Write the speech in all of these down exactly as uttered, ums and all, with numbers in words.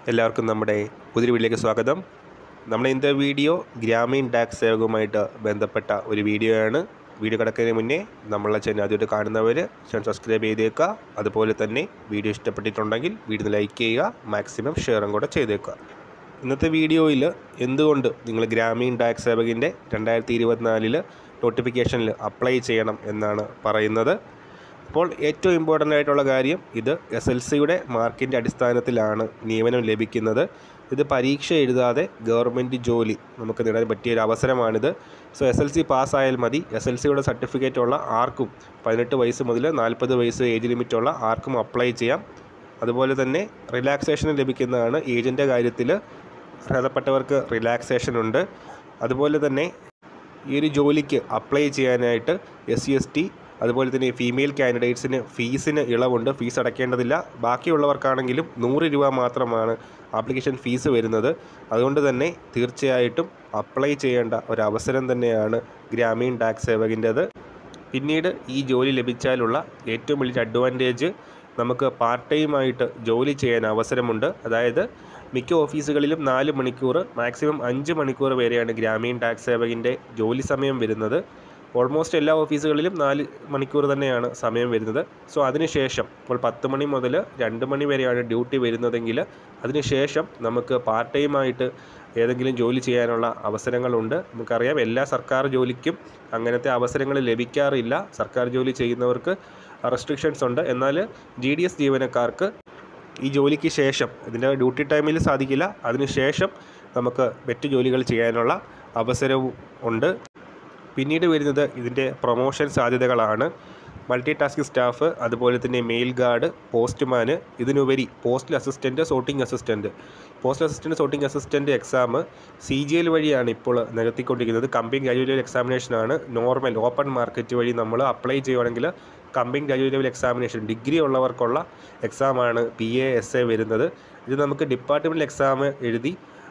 എല്ലാവർക്കും നമ്മുടെ പുതിയ വീഡിയോയിലേക്ക് സ്വാഗതം. നമ്മുടെ ഇന്നത്തെ വീഡിയോ ഗ്രാമീൺ ടാക്സ് സേവകവുമായിട്ട് ബന്ധപ്പെട്ട ഒരു വീഡിയോ ആണ്. വീഡിയോ കിടക്കുന്നതിന് മുന്നേ നമ്മളെ ചാനൽ ആദ്യമായിട്ട് കാണുന്നവർ ചാനൽ സബ്സ്ക്രൈബ് ചെയ്തേക്കുക. അതുപോലെ തന്നെ വീഡിയോ ഇഷ്ടപ്പെട്ടിട്ടുണ്ടെങ്കിൽ വീഡിയോ ലൈക്ക് ചെയ്യുക, മാക്സിമം ഷെയറും കൂടെ ചെയ്തേക്കുക. ഇന്നത്തെ വീഡിയോയിൽ എന്തുകൊണ്ട് നിങ്ങൾ ഗ്രാമീൺ ടാക്സ് സേവകിൻ്റെ രണ്ടായിരത്തി ഇരുപത്തിനാലിൽ നോട്ടിഫിക്കേഷനിൽ അപ്ലൈ ചെയ്യണം എന്നാണ് പറയുന്നത്. അപ്പോൾ ഏറ്റവും ഇമ്പോർട്ടൻ്റ് ആയിട്ടുള്ള കാര്യം, ഇത് എസ് എൽ സിയുടെ മാർക്കിൻ്റെ അടിസ്ഥാനത്തിലാണ് നിയമനം ലഭിക്കുന്നത്. ഇത് പരീക്ഷ എഴുതാതെ ഗവൺമെൻറ് ജോലി നമുക്ക് നേടാൻ പറ്റിയൊരു അവസരമാണിത്. സോ എസ് എൽ സി പാസ്സായാൽ മതി. എസ് എൽ സിയുടെ സർട്ടിഫിക്കറ്റ് ഉള്ള ആർക്കും പതിനെട്ട് വയസ്സ് മുതൽ നാൽപ്പത് വയസ്സ് ഏജ് ലിമിറ്റുള്ള ആർക്കും അപ്ലൈ ചെയ്യാം. അതുപോലെ തന്നെ റിലാക്സേഷൻ ലഭിക്കുന്നതാണ്. ഏജിൻ്റെ കാര്യത്തിൽ അർഹതപ്പെട്ടവർക്ക് റിലാക്സേഷൻ ഉണ്ട്. അതുപോലെ തന്നെ ഈ ഒരു ജോലിക്ക് അപ്ലൈ ചെയ്യാനായിട്ട് എസ് സി എസ് ടി അതുപോലെ തന്നെ ഫീമെയിൽ കാൻഡിഡേറ്റ്സിന് ഫീസിന് ഇളവുണ്ട്. ഫീസ് അടയ്ക്കേണ്ടതില്ല. ബാക്കിയുള്ളവർക്കാണെങ്കിലും നൂറ് രൂപ മാത്രമാണ് ആപ്ലിക്കേഷൻ ഫീസ് വരുന്നത്. അതുകൊണ്ട് തന്നെ തീർച്ചയായിട്ടും അപ്ലൈ ചെയ്യേണ്ട ഒരവസരം തന്നെയാണ് ഗ്രാമീൺ ടാക്സ് സേവകിൻ്റേത്. പിന്നീട് ഈ ജോലി ലഭിച്ചാലുള്ള ഏറ്റവും വലിയ അഡ്വാൻറ്റേജ്, നമുക്ക് പാർട്ട് ടൈമായിട്ട് ജോലി ചെയ്യാൻ അവസരമുണ്ട്. അതായത് മിക്ക ഓഫീസുകളിലും നാല് മണിക്കൂർ മാക്സിമം അഞ്ച് മണിക്കൂർ വരെയാണ് ഗ്രാമീൺ ടാക്സ് സേവകിൻ്റെ ജോലി സമയം വരുന്നത്. ഓൾമോസ്റ്റ് എല്ലാ ഓഫീസുകളിലും നാല് മണിക്കൂർ തന്നെയാണ് സമയം വരുന്നത്. സോ അതിനുശേഷം ഇപ്പോൾ പത്ത് മണി മുതൽ രണ്ട് മണി വരെയാണ് ഡ്യൂട്ടി വരുന്നതെങ്കിൽ അതിനുശേഷം നമുക്ക് പാർട്ട് ടൈമായിട്ട് ഏതെങ്കിലും ജോലി ചെയ്യാനുള്ള അവസരങ്ങളുണ്ട്. നമുക്കറിയാം, എല്ലാ സർക്കാർ ജോലിക്കും അങ്ങനത്തെ അവസരങ്ങൾ ലഭിക്കാറില്ല. സർക്കാർ ജോലി ചെയ്യുന്നവർക്ക് റെസ്ട്രിക്ഷൻസ് ഉണ്ട്. എന്നാൽ ജി ഡി എസ് ജീവനക്കാർക്ക് ഈ ജോലിക്ക് ശേഷം, ഇതിൻ്റെ ഡ്യൂട്ടി ടൈമിൽ സാധിക്കില്ല, അതിനുശേഷം നമുക്ക് മറ്റ് ജോലികൾ ചെയ്യാനുള്ള അവസരവും ഉണ്ട്. പിന്നീട് വരുന്നത് ഇതിൻ്റെ പ്രൊമോഷൻ സാധ്യതകളാണ്. മൾട്ടി ടാസ്കിംഗ് സ്റ്റാഫ്, അതുപോലെ തന്നെ മെയിൽ ഗാർഡ്, പോസ്റ്റ്മാൻ, ഇതിനുപരി postal assistant, sorting assistant. Postal assistant, sorting assistant exam C G L വഴിയാണ് ഇപ്പോൾ നികത്തിക്കൊണ്ടിരിക്കുന്നത്. കമ്പൈൻഡ് ഗ്രാജുവേറ്റ് ലെവൽ എക്സാമിനേഷനാണ്. നോർമൽ ഓപ്പൺ മാർക്കറ്റ് വഴി നമ്മൾ അപ്ലൈ ചെയ്യുകയാണെങ്കിൽ combined graduate level examination degree ഉള്ളവർക്കുള്ള എക്സാമാണ് പി എ എസ് എ വരുന്നത്. ഇത് നമുക്ക് ഡിപ്പാർട്ട്മെൻറ്റൽ എക്സാം എഴുതി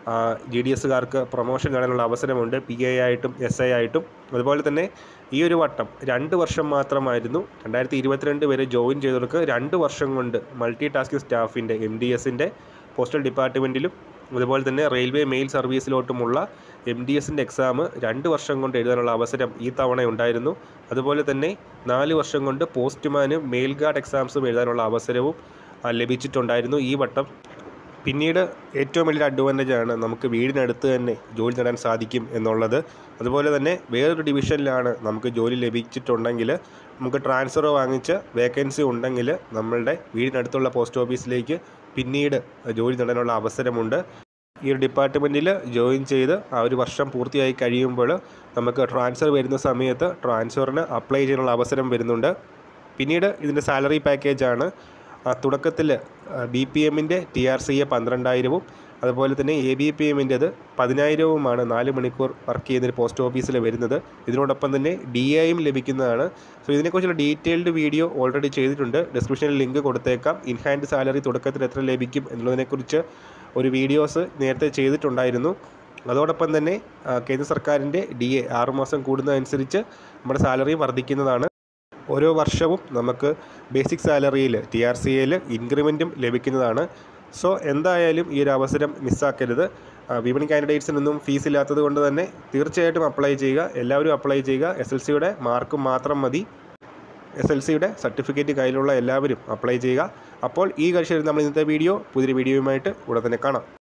ജി ഡി എസുകാർക്ക് പ്രൊമോഷൻ നേടാനുള്ള അവസരമുണ്ട്, പി എ ആയിട്ടും എസ് ഐ ആയിട്ടും. അതുപോലെ തന്നെ ഈ ഒരു വട്ടം രണ്ട് വർഷം മാത്രമായിരുന്നു. രണ്ടായിരത്തി ഇരുപത്തിരണ്ട് വരെ ജോയിൻ ചെയ്തവർക്ക് രണ്ട് വർഷം കൊണ്ട് മൾട്ടി ടാസ്കിംഗ് സ്റ്റാഫിൻ്റെ എം ഡി എസിൻ്റെ പോസ്റ്റൽ ഡിപ്പാർട്ട്മെൻറ്റിലും അതുപോലെ തന്നെ റെയിൽവേ മെയിൽ സർവീസിലോട്ടുമുള്ള എം ഡി എസിൻ്റെ എക്സാം രണ്ട് വർഷം കൊണ്ട് എഴുതാനുള്ള അവസരം ഈ തവണ ഉണ്ടായിരുന്നു. അതുപോലെ തന്നെ നാല് വർഷം കൊണ്ട് പോസ്റ്റ്മാനും മെയിൽ ഗാർഡ് എക്സാംസും എഴുതാനുള്ള അവസരവും ലഭിച്ചിട്ടുണ്ടായിരുന്നു ഈ വട്ടം. പിന്നീട് ഏറ്റവും വലിയ അഡ്വാൻറ്റേജാണ് നമുക്ക് വീടിനടുത്ത് തന്നെ ജോലി നേടാൻ സാധിക്കും എന്നുള്ളത്. അതുപോലെ തന്നെ വേറൊരു ഡിവിഷനിലാണ് നമുക്ക് ജോലി ലഭിച്ചിട്ടുണ്ടെങ്കിൽ നമുക്ക് ട്രാൻസ്ഫർ വാങ്ങിച്ച് വേക്കൻസി ഉണ്ടെങ്കിൽ നമ്മളുടെ വീടിനടുത്തുള്ള പോസ്റ്റ് ഓഫീസിലേക്ക് പിന്നീട് ജോലി നേടാനുള്ള അവസരമുണ്ട്. ഈ ഒരു ഡിപ്പാർട്ട്മെൻറ്റിൽ ജോയിൻ ചെയ്ത് ആ ഒരു വർഷം പൂർത്തിയായി കഴിയുമ്പോൾ നമുക്ക് ട്രാൻസ്ഫർ വരുന്ന സമയത്ത് ട്രാൻസ്ഫറിന് അപ്ലൈ ചെയ്യാനുള്ള അവസരം വരുന്നുണ്ട്. പിന്നീട് ഇതിൻ്റെ സാലറി പാക്കേജാണ്. തുടക്കത്തിൽ ബി പി എമ്മിൻ്റെ ടി ആർ സി എ പന്ത്രണ്ടായിരവും അതുപോലെ തന്നെ എ ബി പി എമ്മിൻ്റെത് പതിനായിരവുമാണ് നാല് മണിക്കൂർ വർക്ക് ചെയ്യുന്നൊരു പോസ്റ്റ് ഓഫീസിൽ വരുന്നത്. ഇതിനോടൊപ്പം തന്നെ ഡി എയും ലഭിക്കുന്നതാണ്. സോ ഇതിനെക്കുറിച്ചുള്ള ഡീറ്റെയിൽഡ് വീഡിയോ ഓൾറെഡി ചെയ്തിട്ടുണ്ട്. ഡിസ്ക്രിപ്ഷനിൽ ലിങ്ക് കൊടുത്തേക്കാം. ഇൻ ഹാൻഡ് സാലറി തുടക്കത്തിൽ എത്ര ലഭിക്കും എന്നുള്ളതിനെക്കുറിച്ച് ഒരു വീഡിയോസ് നേരത്തെ ചെയ്തിട്ടുണ്ടായിരുന്നു. അതോടൊപ്പം തന്നെ കേന്ദ്ര സർക്കാരിൻ്റെ ഡി എ ആറുമാസം കൂടുന്നതനുസരിച്ച് നമ്മുടെ സാലറി വർദ്ധിക്കുന്നതാണ്. ഓരോ വർഷവും നമുക്ക് ബേസിക് സാലറിയിൽ ടി ആർ സി എയിൽ ഇൻക്രിമെൻറ്റും ലഭിക്കുന്നതാണ്. സോ എന്തായാലും ഈ ഒരു അവസരം മിസ്സാക്കരുത്. വിപണി കാൻഡിഡേറ്റ്സിനൊന്നും ഫീസ് ഇല്ലാത്തത് കൊണ്ട് തന്നെ തീർച്ചയായിട്ടും അപ്ലൈ ചെയ്യുക. എല്ലാവരും അപ്ലൈ ചെയ്യുക. എസ് എൽ സിയുടെ മാർക്ക് മാത്രം മതി. എസ് എൽ സിയുടെ സർട്ടിഫിക്കറ്റ് കയ്യിലുള്ള എല്ലാവരും അപ്ലൈ ചെയ്യുക. അപ്പോൾ ഈ കാഴ്ചയിൽ നമ്മൾ ഇന്നത്തെ വീഡിയോ പുതിയൊരു വീഡിയോയുമായിട്ട് ഉടൻ തന്നെ കാണാം.